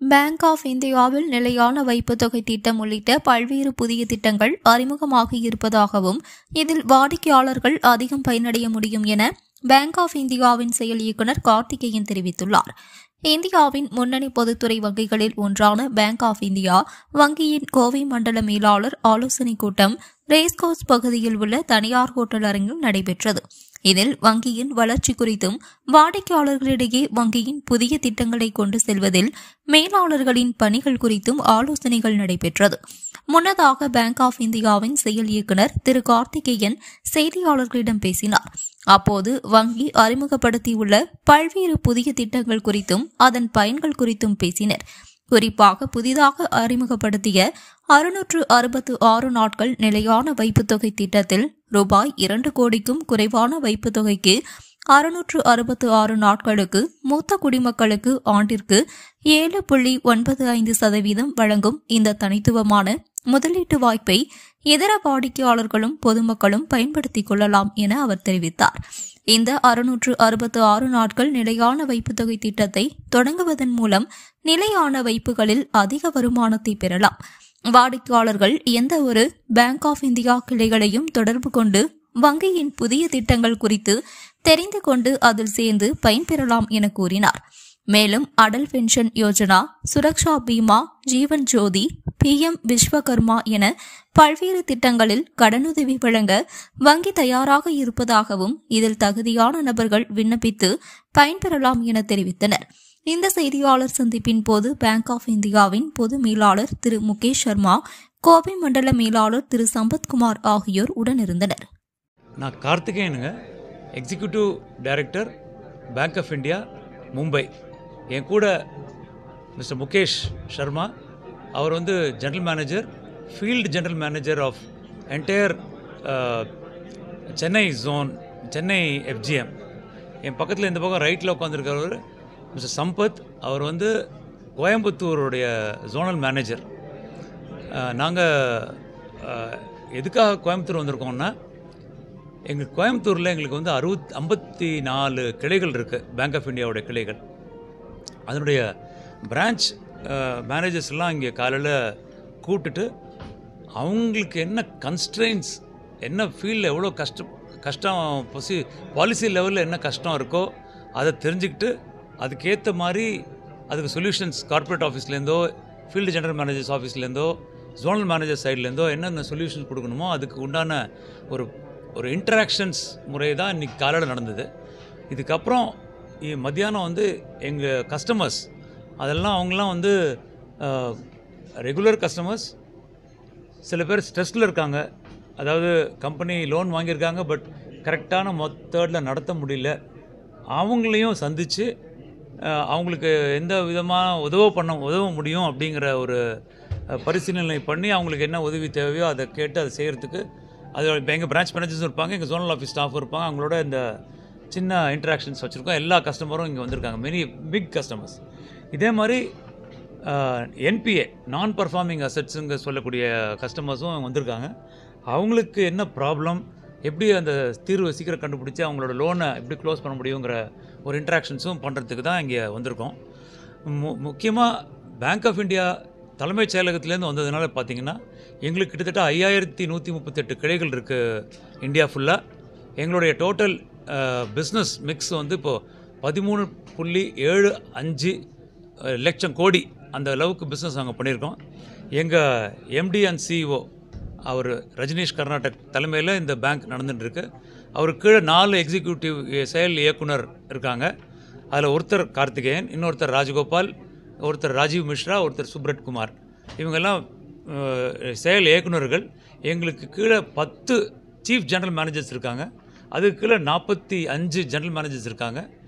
Bank of இந்தியாவில் நிலையான வைப்புத் தொகை திட்டம் உள்ளிட்ட பல்வேறு புதிய திட்டங்கள் அறிமுகமாகி இருப்பதாகவும் இதில் வாடிக்கையாளர்கள் அதிகம் பயனடைய முடியும் என பேங்க் ஆஃப் இந்தியாவின் செயல் இயக்குநர் கார்த்திகேயன் தெரிவித்துள்ளார். இந்தியாவின் முன்னணி பொதுத்துறை வங்கிகளில் ஒன்றான பேங்க் ஆஃப் இந்தியா வங்கியின் கோவை மண்டல மேலாளர் ஆலோசனைக் கூட்டம் ரேஸ்கோர்ஸ் பகுதியில் உள்ள தனியார் ஹோட்டல் அரங்கில் நடைபெற்றது. இதில் வங்கியின் வளர்ச்சி குறித்தும் வாடிக்கையாளர்களிடையே வங்கியின் புதிய திட்டங்களை கொண்டு செல்வதில் மேலாளர்களின் பணிகள் குறித்தும் ஆலோசனைகள் நடைபெற்றது. முன்னதாக பேங்க் ஆஃப் இந்தியாவின் செயல் இயக்குநர் திரு கார்த்திகேயன் செய்தியாளர்களிடம் பேசினார். அப்போது வங்கி அறிமுகப்படுத்தியுள்ள பல்வேறு புதிய திட்டங்கள் குறித்தும் அதன் பயன்கள் குறித்தும் பேசினர். குறிப்பாக புதிதாக அறிமுகப்படுத்திய 666 நாட்கள் நிலையான வைப்புத் தொகை திட்டத்தில் ரூபாய் 2 கோடிக்கும் குறைவான வைப்புத் தொகைக்கு 666 நாட்களுக்கு மூத்த குடிமக்களுக்கு ஆண்டிற்கு 7.95% வழங்கும் இந்த தனித்துவமான முதலீட்டு வாய்ப்பை இதர வாடிக்கையாளர்களும் பொதுமக்களும் பயன்படுத்திக் கொள்ளலாம் என அவர் தெரிவித்தார். இந்த 666 நாட்கள் நிலையான வைப்புத் தொகை திட்டத்தை தொடங்குவதன் மூலம் நிலையான வைப்புகளில் அதிக வருமானத்தை பெறலாம். வாடிக்கையாளர்கள் எந்த ஒரு பேங்க் ஆஃப் இந்தியா கிளைகளையும் தொடர்பு கொண்டு வங்கியின் புதிய திட்டங்கள் குறித்து தெரிந்து கொண்டு அதில் சேர்ந்து பயன்பெறலாம் என கூறினார். மேலும் அடல் பென்ஷன் யோஜனா, சுரக்ஷா பீமா, ஜீவன் ஜோதி, PM விஸ்வகர்மா என பல்வேறு திட்டங்களில் கடனுதவி வழங்க வங்கி தயாராக இருப்பதாகவும் இதில் தகுதியான நபர்கள் விண்ணப்பித்து பயன்பெறலாம் என தெரிவித்தனர். இந்த செய்தியாளர் சந்திப்பின் போது பேங்க் ஆஃப் இந்தியாவின் பொது மேலாளர் திரு முகேஷ் சர்மா, கோவை மண்டல மேலாளர் திரு சம்பத்குமார் ஆகியோர் உடனிருந்தனர். நான் கார்த்திகேயனுங்க, executive director Bank of India Mumbai. என் கூட மிஸ்டர் முகேஷ் சர்மா, அவர் general manager, field general manager of entire Chennai zone, Chennai FGM. என் பக்கத்தில் இந்த பக்கம் ரைட்டில் உட்காந்துருக்கிறவர் மிஸ்டர் சம்பத், அவர் கோயம்புத்தூருடைய ஜோனல் மேனேஜர். நாங்கள் எதுக்காக கோயம்புத்தூர் வந்திருக்கோம்னா, எங்களுக்கு கோயம்புத்தூரில் எங்களுக்கு 54 கிளைகள் இருக்குது, பேங்க் ஆஃப் இந்தியாவுடைய கிளைகள். அதனுடைய பிரான்ச் மேனேஜர்ஸ்லாம் இங்கே காலையில் கூப்பிட்டுட்டு அவங்களுக்கு என்ன கன்ஸ்ட்ரெயின்ஸ், என்ன ஃபீல்டில் எவ்வளோ கஷ்டம் பாலிசி லெவலில் என்ன கஷ்டம் இருக்கோ அதை தெரிஞ்சுக்கிட்டு அதுக்கேற்ற மாதிரி அதுக்கு சொல்யூஷன்ஸ் கார்ப்பரேட் ஆஃபீஸ்லேருந்தோ, ஃபீல்டு ஜெனரல் மேனேஜர்ஸ் ஆஃபீஸ்லேருந்தோ, ஜோனல் மேனேஜர் சைட்லேருந்தோ என்னென்ன சொல்யூஷன்ஸ் கொடுக்கணுமோ அதுக்கு உண்டான ஒரு இன்டராக்ஷன்ஸ் முறை தான் இன்றைக்கி காலையில் நடந்தது. இதுக்கப்புறம் மத்தியானம் எங்கள் கஸ்டமர்ஸ் அதெல்லாம் அவங்களாம் ரெகுலர் கஸ்டமர்ஸ், சில பேர் ஸ்ட்ரெஸ்ஸில் இருக்காங்க. அதாவது கம்பெனி லோன் வாங்கியிருக்காங்க, பட் கரெக்டான மெத்தடில் நடத்த முடியல. அவங்களையும் சந்தித்து அவங்களுக்கு எந்த விதமாக உதவ முடியும் அப்படிங்கிற ஒரு பரிசீலனை பண்ணி அவங்களுக்கு என்ன உதவி தேவையோ அதை கேட்டு அதை செய்கிறதுக்கு அது எங்கள் பிரான்ச் மேனேஜர்ஸும் இருப்பாங்க, எங்கள் ஜோனல் ஆஃபீஸ் ஸ்டாஃபும் இருப்பாங்க. அவங்களோட இந்த சின்ன இன்ட்ராக்ஷன்ஸ் வச்சுருக்கோம். எல்லா கஸ்டமரும் இங்கே வந்திருக்காங்க, மெனி பிக் கஸ்டமர்ஸ். இதே மாதிரி NPA, நான் பர்ஃபார்மிங் அசட்ஸுங்க சொல்லக்கூடிய கஸ்டமர்ஸும் வந்திருக்காங்க. அவங்களுக்கு என்ன ப்ராப்ளம், எப்படி அந்த தீர்வை சீக்கிரம் கண்டுபிடிச்சி அவங்களோட லோனை எப்படி க்ளோஸ் பண்ண முடியுங்கிற ஒரு இன்ட்ராக்ஷன்ஸும் பண்ணுறதுக்கு தான் இங்கே வந்திருக்கோம். முக்கியமாக பேங்க் ஆஃப் இந்தியா தலைமைச் செயலகத்திலேருந்து வந்ததுனால பார்த்திங்கன்னா எங்களுக்கு கிட்டத்தட்ட 5138 கிளைகள் இருக்குது இந்தியா ஃபுல்லாக. எங்களுடைய டோட்டல் பிஸ்னஸ் மிக்ஸ் இப்போது 13.75 லட்சம் கோடி அந்த அளவுக்கு பிஸ்னஸ் நாங்கள் பண்ணியிருக்கோம். எங்கள் MD அண்ட் CEO அவர் ரஜினீஷ் கர்நாடக் தலைமையில் இந்த பேங்க் நடந்துகிட்ருக்கு. அவருக்கு கீழே 4 எக்ஸிக்யூட்டிவ் செயல் இயக்குனர் இருக்காங்க. அதில் ஒருத்தர் கார்த்திகேயன், இன்னொருத்தர் ராஜகோபால், ஒருத்தர் ராஜீவ் மிஸ்ரா, ஒருத்தர் சுப்ரட் குமார். இவங்கெல்லாம் செயல் இயக்குநர்கள். எங்களுக்கு கீழே 10 சீஃப் ஜெனரல் மேனேஜர்ஸ் இருக்காங்க. அதுக்கு கீழே 45 ஜெனரல் மேனேஜர்ஸ் இருக்காங்க.